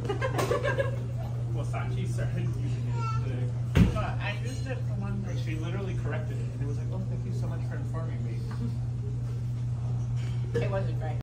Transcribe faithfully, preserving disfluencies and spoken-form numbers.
Well, Sachi started using it today. But I used it for one Like, day. she literally corrected it, and it was like, oh, thank you so much for informing me. It wasn't right.